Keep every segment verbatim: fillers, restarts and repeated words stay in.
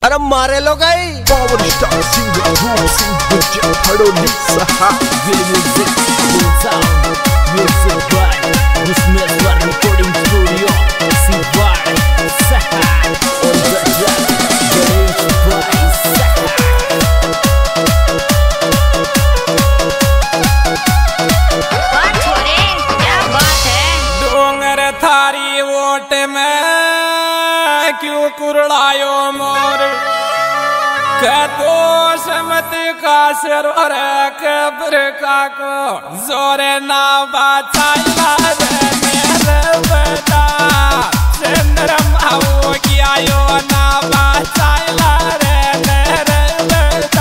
अरे मारे लो गई पावर स्टार सिंगर रूप Singh Gujjar Phadoli Saha music full sound music by Musmeshwar recording studio Siwar Saha और गजब गणेश भाई सहा। बात छोरे क्या बात है। डोंगर थारी वोट में क्यों कुरड़ायो मोर कतो समत का सरोर कब्र का को जोरे ना बाचाइला रे मेरे बेटा चंद्रम आओ किया यो ना बाचाइला रे मेरे बेटा।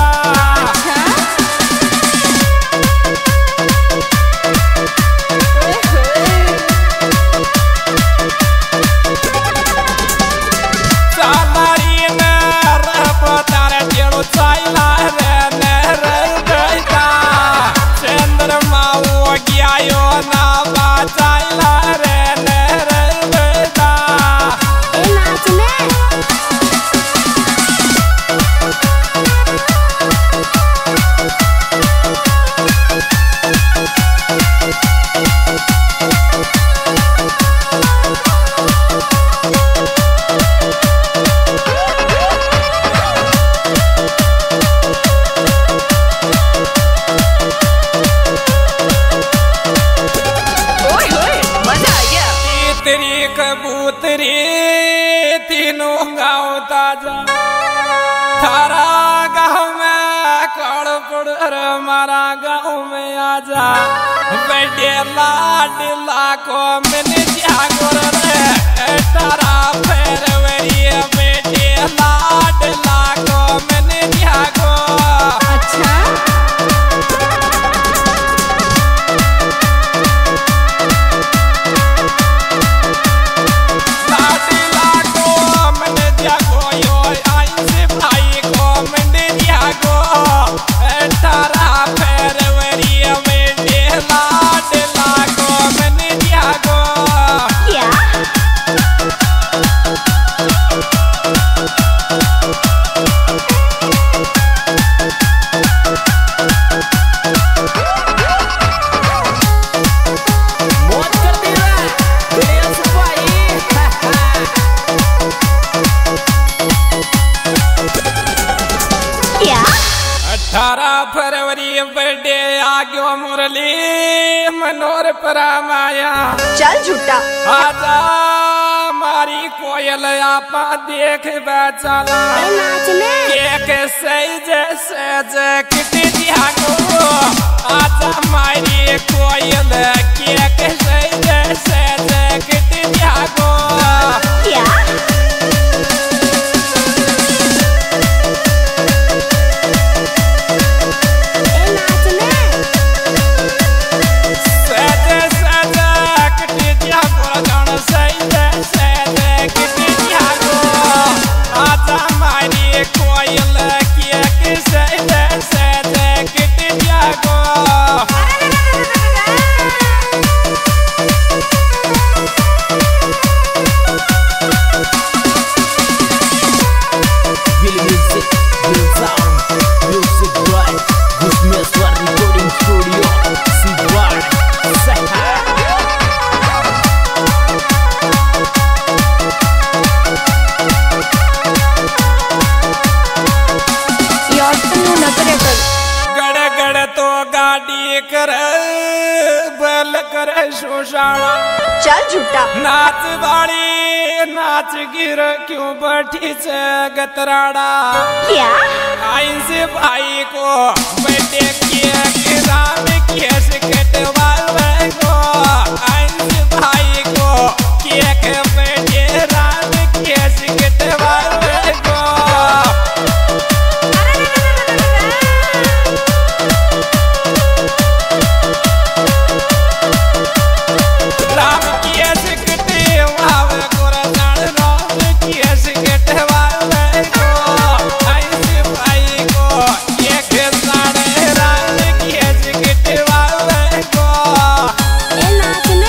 कबूतरी तीनों गाँव ताजा थारा गाँव में कड़पुड़ हमारा गाँव में आजा बेटे लाडला को मैंने जागो रे तारा फेरवरी बेटे लाडला को मैंने जागो। अच्छा अठारह फरवरी बर्थडे आ गयो मुरली मनोर परा माया चल झूठा आजा मारी कोयल आपा देख चला केक सज सज किटी दिया को आजा मारी कोयल केक सज सज किटी दिया को। क्या कर बल कर शोषाणा चल झूठा नाच बाड़ी नाच गिर क्यों बैठी से गतराड़ा। क्या आई से भाई को बैठे किए राम केस कटवावे को आई से भाई को केक बैठे राम केस कटवावे को। नाचने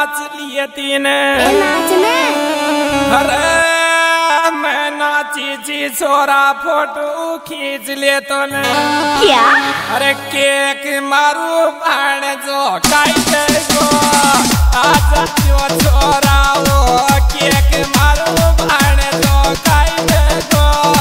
नाच लिए तीन नाचने अरे मैं नाची ची छोरा फोटो खींच ले तो न क्या अरे केक मारू भाण जो काटे गो आजा जो छोरा वो केक मारू भाण जो काटे गो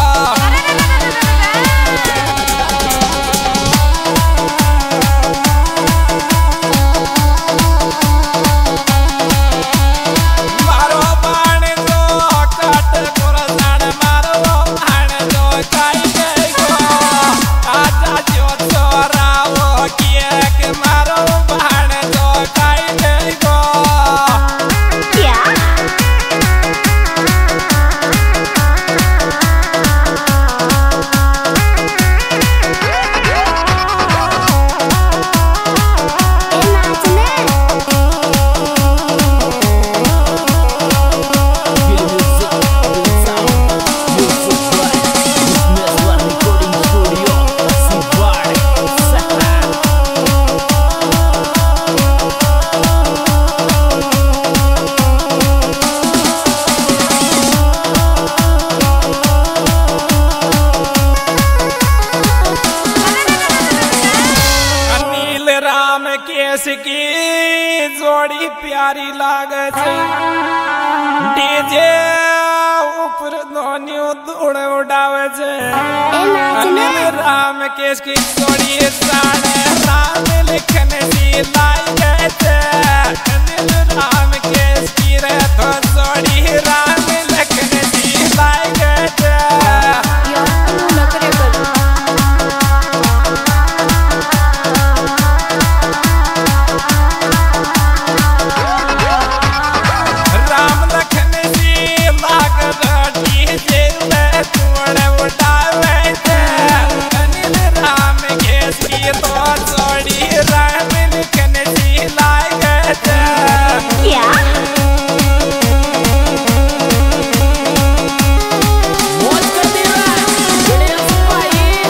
मारो भाण जो काट गोरसाण मारो भाण जो काटे गो आजा जो छोरा वो केक मारो भाण जो काटे गो क्या Feel music, feel sound, music by Husmezwar Recording Studio, Siwar, Saha. Anil Ram केस की जोड़ी प्यारी लागे छे डीजे ऊपर दोनी धूड़ उड़ावे छे अनिल राम केस की जोड़ी साढ़े राम लिखने सी लागे छे अनिल राम केस की रे तो जोड़ी राम लिखने सी लागे छे राम लखन जी लाग रटी जेल कुड़ उठावे छे अनिल राम केस की तो जोड़ी राम लखन जी लागे छे क्या मौज कर देना, गणेश भाई,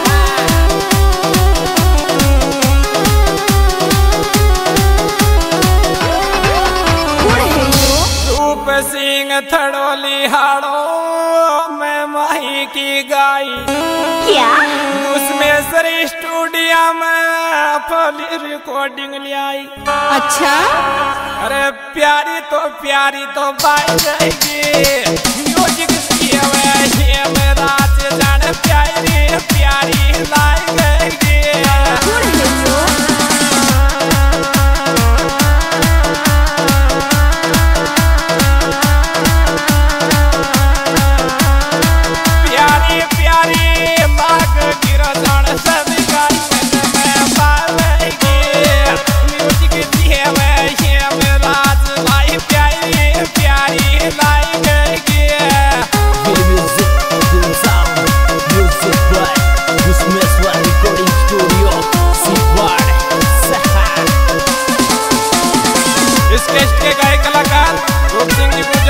रूप सिंह थड़ोली हाड़ो मैं माही की गाई क्या उसमें सर स्टूडियो में फली रिकॉर्डिंग ले आई अच्छा अरे प्यारी तो प्यारी तो बाई जाएगी म्यूजिक दिए हुए ये मेरा जान प्यारी प्यारी लाएगी प्यारी प्यारी लाग गिर जान सभी गाई में पावेगी म्यूजिक दिए हुए ये मेरा लाई प्यारी प्यारी लाएगी feel music, feel sound, music by Husmezwar Recording Studio, Siwar, Saha. इस टेस्ट के गायक कलाकार रूप सिंह जी